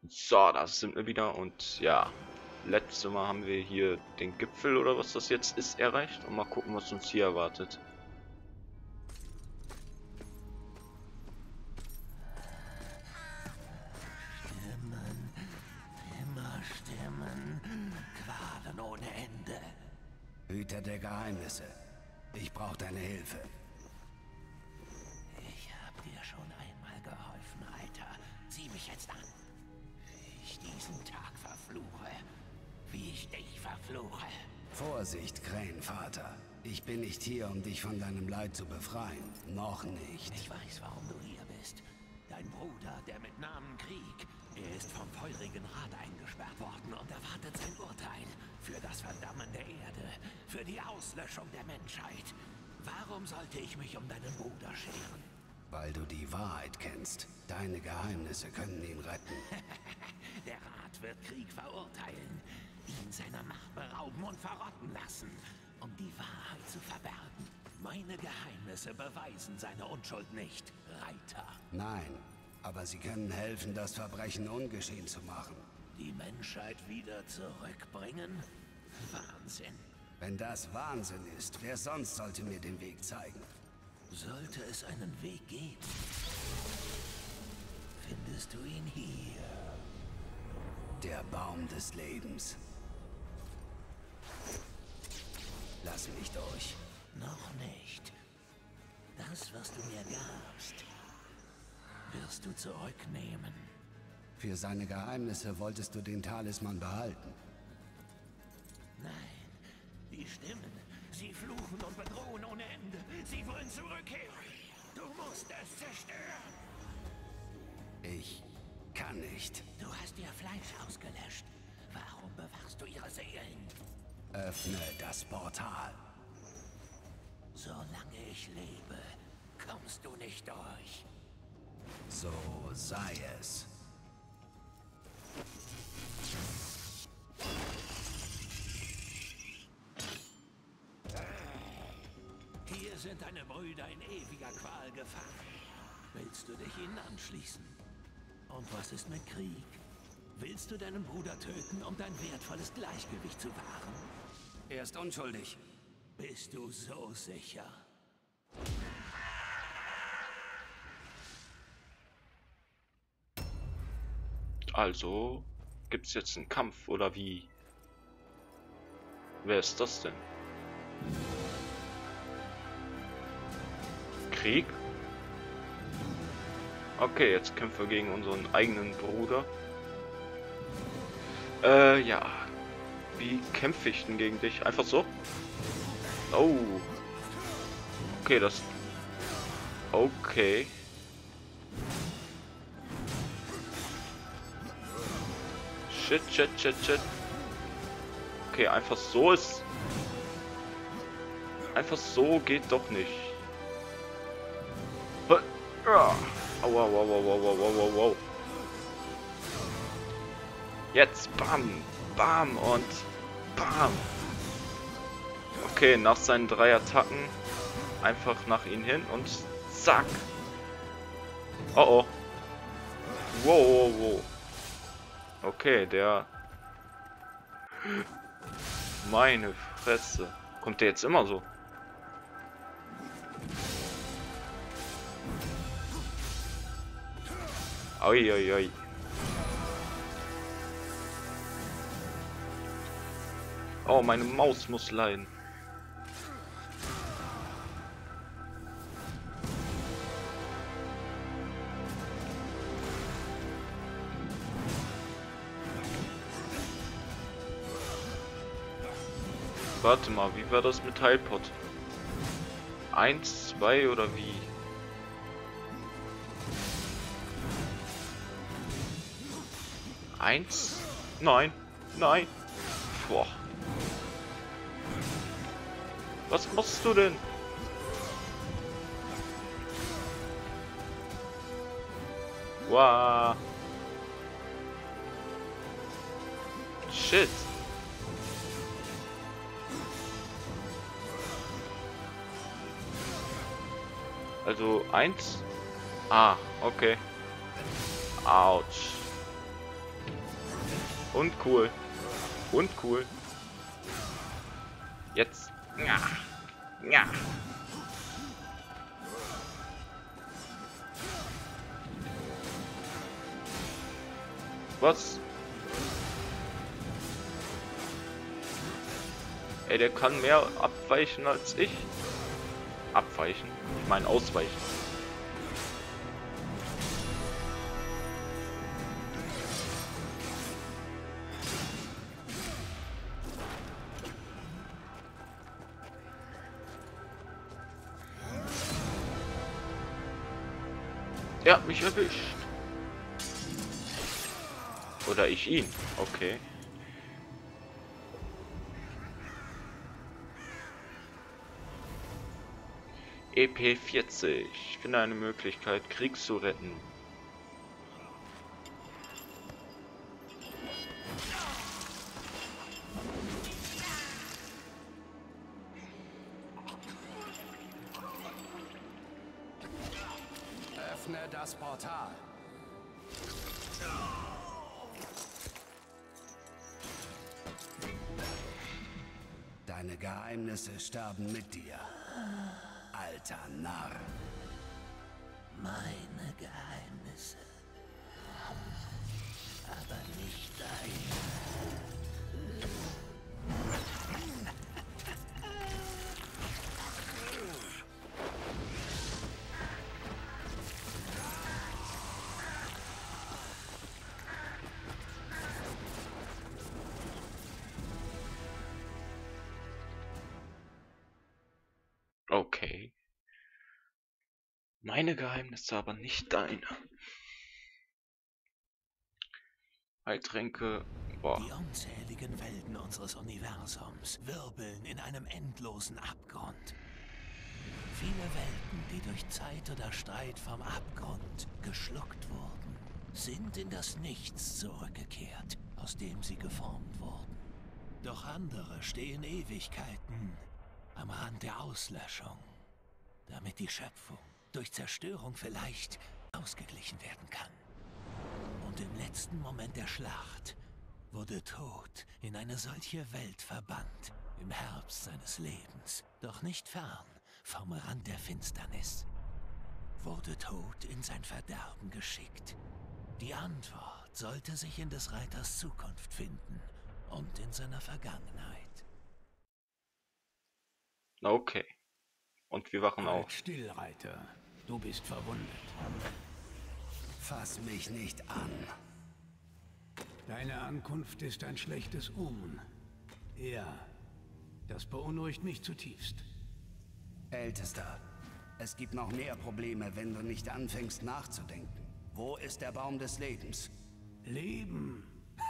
So, da sind wir wieder und ja, letztes Mal haben wir hier den Gipfel oder was das jetzt ist erreicht und mal gucken, was uns hier erwartet. Stimmen, immer Stimmen, Qualen ohne Ende. Hüter der Geheimnisse. Ich brauche deine Hilfe. Ich hab dir schon einmal geholfen, Alter. Sieh mich jetzt an. Wie ich diesen Tag verfluche. Wie ich dich verfluche. Vorsicht, Krähenvater. Ich bin nicht hier, um dich von deinem Leid zu befreien. Noch nicht. Ich weiß, warum du hier bist. Dein Bruder, der mit Namen Krieg, er ist vom feurigen Rat eingesperrt worden und erwartet sein Urteil. Für das Verdammen der Erde, für die Auslöschung der Menschheit. Warum sollte ich mich um deinen Bruder scheren? Weil du die Wahrheit kennst. Deine Geheimnisse können ihn retten. Der Rat wird Krieg verurteilen, ihn seiner Macht berauben und verrotten lassen, um die Wahrheit zu verbergen. Meine Geheimnisse beweisen seine Unschuld nicht, Reiter. Nein, aber sie können helfen, das Verbrechen ungeschehen zu machen. Die Menschheit wieder zurückbringen? Wahnsinn. Wenn das Wahnsinn ist, wer sonst sollte mir den Weg zeigen? Sollte es einen Weg geben, findest du ihn hier. Der Baum des Lebens. Lass mich durch. Noch nicht. Das, was du mir gabst, wirst du zurücknehmen. Für seine Geheimnisse wolltest du den Talisman behalten. Nein, die Stimmen, sie fluchen und bedrohen ohne Ende. Sie wollen zurückkehren. Du musst es zerstören. Ich kann nicht. Du hast ihr Fleisch ausgelöscht. Warum bewachst du ihre Seelen? Öffne das Portal. Solange ich lebe, kommst du nicht durch. So sei es. Hier sind deine Brüder in ewiger Qual gefangen. Willst du dich ihnen anschließen? Und was ist mit Krieg? Willst du deinen Bruder töten, um dein wertvolles Gleichgewicht zu wahren? Er ist unschuldig. Bist du so sicher? Also, gibt's jetzt einen Kampf oder wie? Wer ist das denn? Krieg? Okay, jetzt kämpfen wir gegen unseren eigenen Bruder. Ja. Wie kämpfe ich denn gegen dich? Einfach so? Oh. Okay, das... Okay. Shit, shit, shit, shit. Okay, einfach so ist... Einfach so geht doch nicht. Aua, aua, aua, aua, aua, aua, aua. Jetzt bam, bam und bam. Okay, nach seinen 3 Attacken einfach nach ihn hin und zack. Oh oh. Wow, wow, wow. Okay, der... Meine Fresse. Kommt der jetzt immer so? Oi, oi, oi. Oh, meine Maus muss leiden. Warte mal, wie war das mit Heilpot? 1, 2 oder wie? Eins? Nein, nein. Boah. Was machst du denn? Wow. Shit. Also 1. Ah, okay. Autsch. Und cool. Und cool. Jetzt. Ja. Ja. Was? Ey, der kann mehr abweichen als ich. Abweichen? Ich meine ausweichen. Er hat mich erwischt. Oder ich ihn. Okay. EP40. Ich finde eine Möglichkeit, Krieg zu retten. Öffne das Portal. Deine Geheimnisse sterben mit dir. Alter Narr. Meine Geheimnisse. Aber nicht deine. Okay. Meine Geheimnisse, aber nicht deine. Heiltränke. Boah. Die unzähligen Welten unseres Universums wirbeln in einem endlosen Abgrund. Viele Welten, die durch Zeit oder Streit vom Abgrund geschluckt wurden, sind in das Nichts zurückgekehrt, aus dem sie geformt wurden. Doch andere stehen Ewigkeiten am Rand der Auslöschung, damit die Schöpfung durch Zerstörung vielleicht ausgeglichen werden kann. Und im letzten Moment der Schlacht wurde Tod in eine solche Welt verbannt, im Herbst seines Lebens, doch nicht fern vom Rand der Finsternis. Wurde Tod in sein Verderben geschickt. Die Antwort sollte sich in des Reiters Zukunft finden und in seiner Vergangenheit. Okay. Und wir wachen auf. Halt still, Reiter. Du bist verwundet. Fass mich nicht an. Deine Ankunft ist ein schlechtes Omen. Ja, das beunruhigt mich zutiefst. Ältester, es gibt noch mehr Probleme, wenn du nicht anfängst nachzudenken. Wo ist der Baum des Lebens? Leben.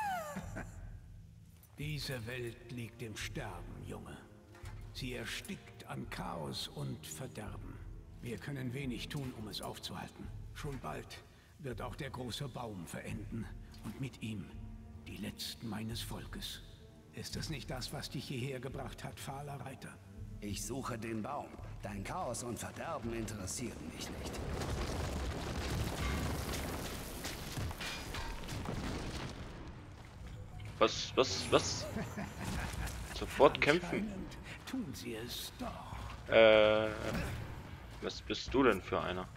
Diese Welt liegt im Sterben, Junge. Sie erstickt an Chaos und Verderben. Wir können wenig tun, um es aufzuhalten. Schon bald wird auch der große Baum verenden und mit ihm die Letzten meines Volkes. Ist das nicht das, was dich hierher gebracht hat, fahler Reiter? Ich suche den Baum. Dein Chaos und Verderben interessieren mich nicht. Was? Sofort kämpfen. Anscheinend tun sie es doch. Was bist du denn für einer?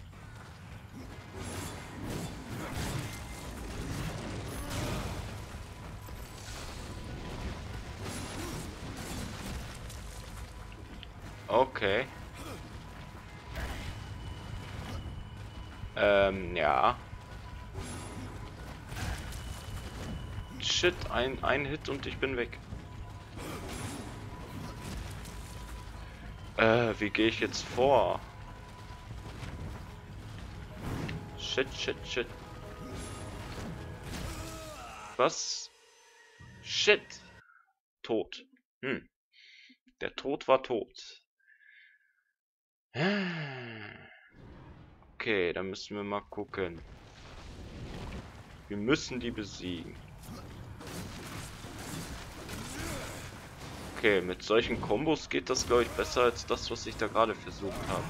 Okay. Ja. Shit, ein Hit und ich bin weg. Wie gehe ich jetzt vor? Shit. Was? Shit. Tot. Der Tod war tot. Okay, dann müssen wir mal gucken. Wir müssen die besiegen. Okay, mit solchen Kombos geht das, glaube ich, besser als das, was ich da gerade versucht habe.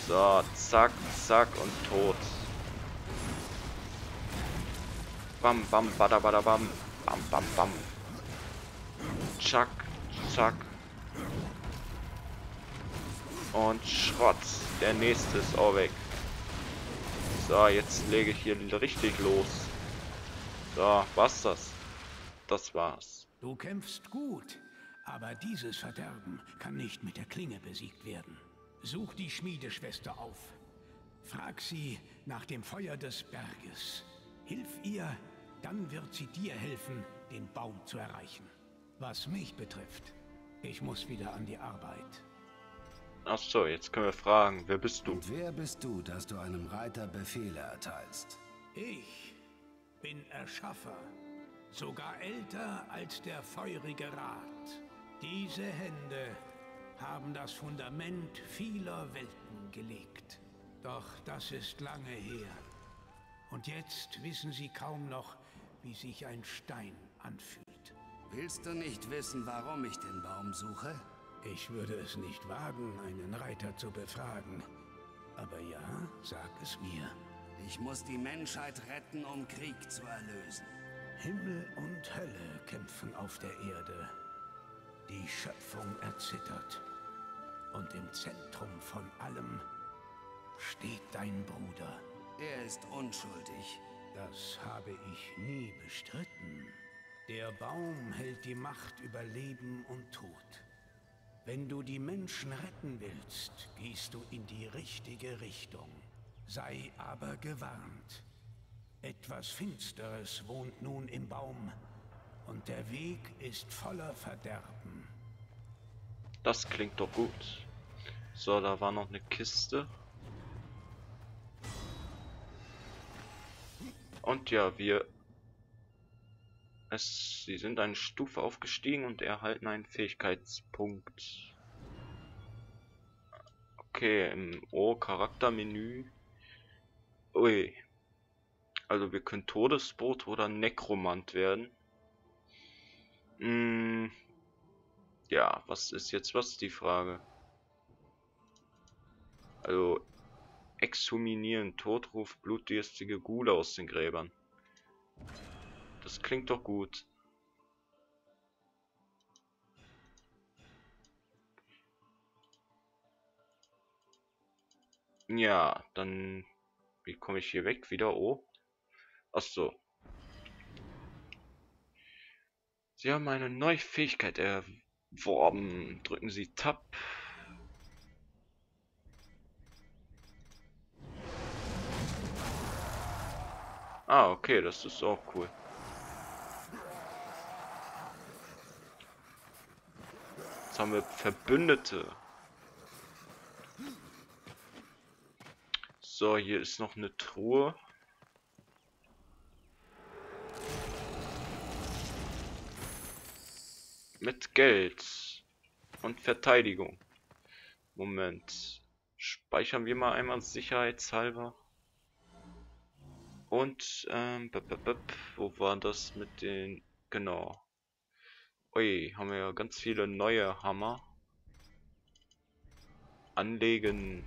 So, zack, zack und tot. Bam, bam, bada, bada, bam. Bam, bam, bam. Zack, zack. Und Schrott. Der nächste ist auch weg. So, jetzt lege ich hier richtig los. So, was das? Das war's. Du kämpfst gut, aber dieses Verderben kann nicht mit der Klinge besiegt werden. Such die Schmiedeschwester auf. Frag sie nach dem Feuer des Berges. Hilf ihr, dann wird sie dir helfen, den Baum zu erreichen. Was mich betrifft, ich muss wieder an die Arbeit. Ach so, jetzt können wir fragen, wer bist du? Und wer bist du, dass du einem Reiter Befehle erteilst? Ich bin Erschaffer, sogar älter als der feurige Rat. Diese Hände haben das Fundament vieler Welten gelegt. Doch das ist lange her. Und jetzt wissen sie kaum noch, wie sich ein Stein anfühlt. Willst du nicht wissen, warum ich den Baum suche? Ich würde es nicht wagen, einen Reiter zu befragen. Aber ja, sag es mir. Ich muss die Menschheit retten, um Krieg zu erlösen. Himmel und Hölle kämpfen auf der Erde. Die Schöpfung erzittert. Und im Zentrum von allem steht dein Bruder. Er ist unschuldig. Das habe ich nie bestritten. Der Baum hält die Macht über Leben und Tod. Wenn du die Menschen retten willst, gehst du in die richtige Richtung. Sei aber gewarnt. Etwas Finsteres wohnt nun im Baum und der Weg ist voller Verderben. Das klingt doch gut. So, da war noch eine Kiste. Und ja, sie sind eine Stufe aufgestiegen und erhalten einen Fähigkeitspunkt. Okay, im Charaktermenü. Ui. Also wir können Todesbote oder Nekromant werden. Ja, was ist die Frage? Also exhuminieren, Todruf, blutdurstige Ghule aus den Gräbern. Das klingt doch gut. Ja, dann wie komme ich hier weg wieder? Oh. Ach so. Sie haben eine neue Fähigkeit erworben. Drücken Sie Tab. Ah, okay, das ist auch cool. Jetzt haben wir Verbündete. So, hier ist noch eine Truhe. Mit Geld und Verteidigung. Moment. Speichern wir mal einmal sicherheitshalber. Und, wo war das mit den... Genau. Ui, haben wir ja ganz viele neue Hammer. Anlegen.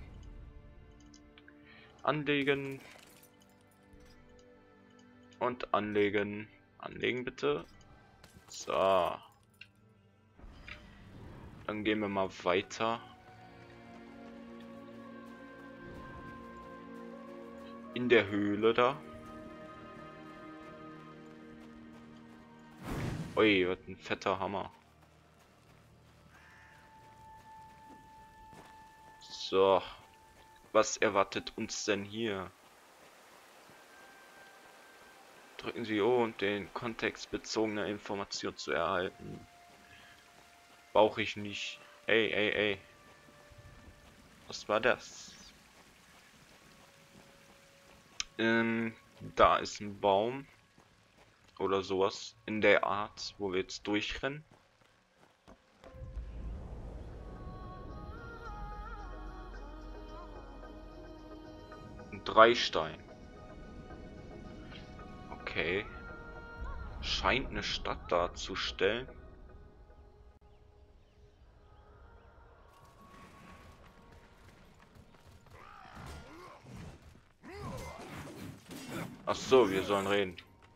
Anlegen. Und anlegen. Anlegen bitte. So. Dann gehen wir mal weiter. In der Höhle da. Ui, was ein fetter Hammer. So. Was erwartet uns denn hier? Drücken Sie O, um den kontextbezogene Information zu erhalten. Brauche ich nicht. Ey. Was war das? Da ist ein Baum. Oder sowas in der Art, wo wir jetzt durchrennen. Ein Dreistein. Okay. Scheint eine Stadt darzustellen. Ach so, wir sollen reden.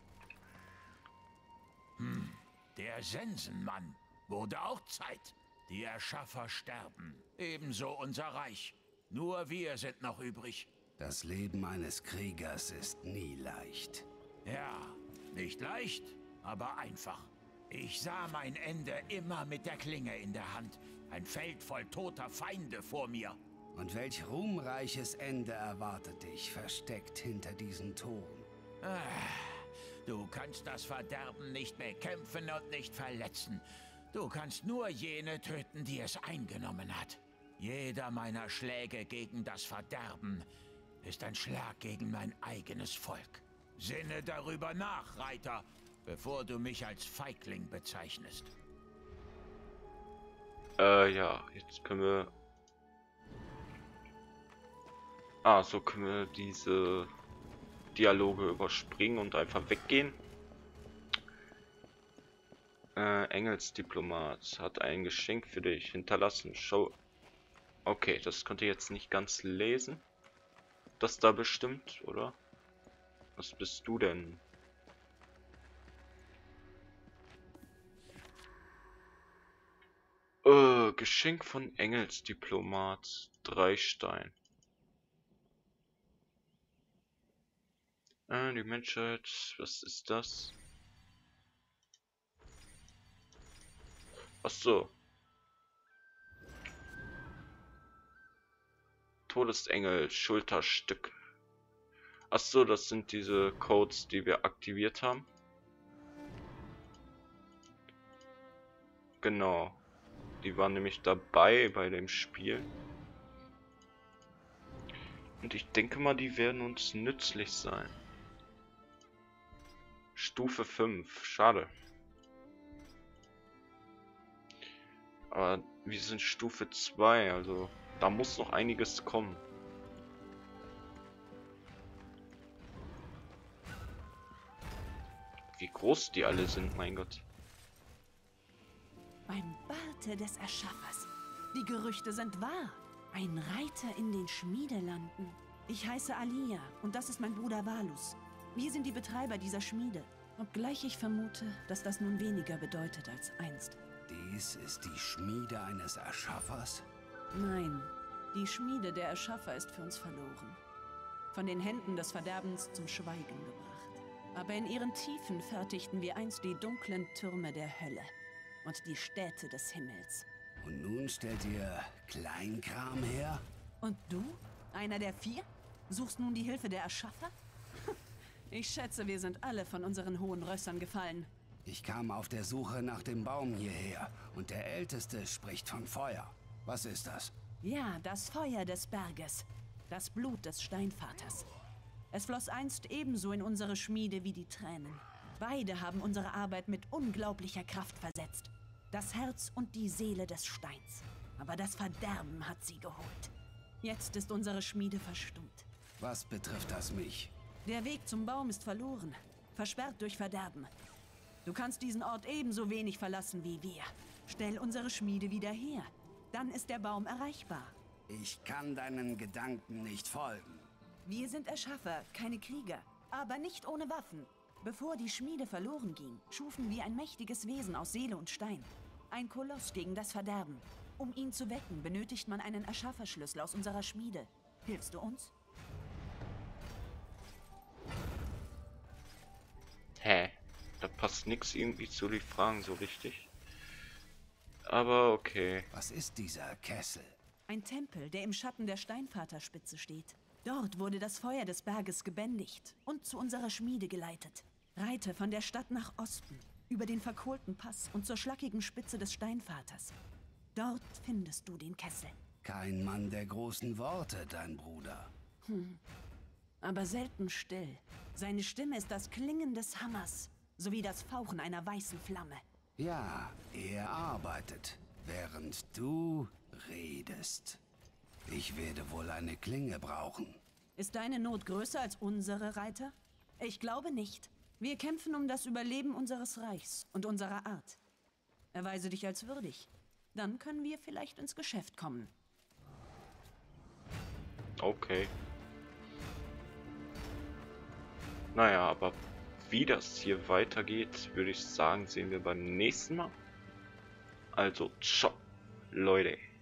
Der Sensenmann. Wurde auch Zeit. Die Erschaffer sterben. Ebenso unser Reich. Nur wir sind noch übrig. Das Leben eines Kriegers ist nie leicht. Ja, nicht leicht, aber einfach. Ich sah mein Ende immer mit der Klinge in der Hand. Ein Feld voll toter Feinde vor mir. Und welch ruhmreiches Ende erwartet dich, versteckt hinter diesen Toren? Du kannst das Verderben nicht bekämpfen und nicht verletzen. Du kannst nur jene töten, die es eingenommen hat. Jeder meiner Schläge gegen das Verderben ist ein Schlag gegen mein eigenes Volk. Sinne darüber nach, Reiter, bevor du mich als Feigling bezeichnest. Ja, jetzt können wir... Ah, so können wir diese Dialoge überspringen und einfach weggehen. Engelsdiplomat hat ein Geschenk für dich hinterlassen. Schau. Okay, das konnte ich jetzt nicht ganz lesen. Das da bestimmt, oder? Was bist du denn? Geschenk von Engelsdiplomat. 3 Stein. Die Menschheit, was ist das? Ach so. Todesengel, Schulterstück. Ach so, das sind diese Codes, die wir aktiviert haben. Genau. Die waren nämlich dabei bei dem Spiel. Und ich denke mal, die werden uns nützlich sein. Stufe 5. Schade. Aber wir sind Stufe 2, also da muss noch einiges kommen. Wie groß die alle sind, mein Gott. Beim Barte des Erschaffers. Die Gerüchte sind wahr. Ein Reiter in den Schmiedelanden. Ich heiße Alia und das ist mein Bruder Valus. Wir sind die Betreiber dieser Schmiede. Obgleich ich vermute, dass das nun weniger bedeutet als einst. Dies ist die Schmiede eines Erschaffers? Nein, die Schmiede der Erschaffer ist für uns verloren. Von den Händen des Verderbens zum Schweigen gebracht. Aber in ihren Tiefen fertigten wir einst die dunklen Türme der Hölle und die Städte des Himmels. Und nun stellt ihr Kleinkram her? Und du? Einer der 4? Suchst nun die Hilfe der Erschaffer? Ich schätze, wir sind alle von unseren hohen Rössern gefallen. Ich kam auf der Suche nach dem Baum hierher und der Älteste spricht von Feuer. Was ist das? Ja, das Feuer des Berges. Das Blut des Steinvaters. Es floss einst ebenso in unsere Schmiede wie die Tränen. Beide haben unsere Arbeit mit unglaublicher Kraft versetzt. Das Herz und die Seele des Steins. Aber das Verderben hat sie geholt. Jetzt ist unsere Schmiede verstummt. Was betrifft das mich? Der Weg zum Baum ist verloren. Versperrt durch Verderben. Du kannst diesen Ort ebenso wenig verlassen wie wir. Stell unsere Schmiede wieder her. Dann ist der Baum erreichbar. Ich kann deinen Gedanken nicht folgen. Wir sind Erschaffer, keine Krieger. Aber nicht ohne Waffen. Bevor die Schmiede verloren ging, schufen wir ein mächtiges Wesen aus Seele und Stein. Ein Koloss gegen das Verderben. Um ihn zu wecken, benötigt man einen Erschafferschlüssel aus unserer Schmiede. Hilfst du uns? Hä? Da passt nix irgendwie zu die Fragen so richtig. Aber okay. Was ist dieser Kessel? Ein Tempel, der im Schatten der Steinvaterspitze steht. Dort wurde das Feuer des Berges gebändigt und zu unserer Schmiede geleitet. Reite von der Stadt nach Osten, über den verkohlten Pass und zur schlackigen Spitze des Steinvaters. Dort findest du den Kessel. Kein Mann der großen Worte, dein Bruder. Aber selten still. Seine Stimme ist das Klingen des Hammers, sowie das Fauchen einer weißen Flamme. Ja, er arbeitet, während du redest. Ich werde wohl eine Klinge brauchen. Ist deine Not größer als unsere, Reiter? Ich glaube nicht. Wir kämpfen um das Überleben unseres Reichs und unserer Art. Erweise dich als würdig. Dann können wir vielleicht ins Geschäft kommen. Okay. Naja, aber wie das hier weitergeht, würde ich sagen, sehen wir beim nächsten Mal. Also, ciao, Leute.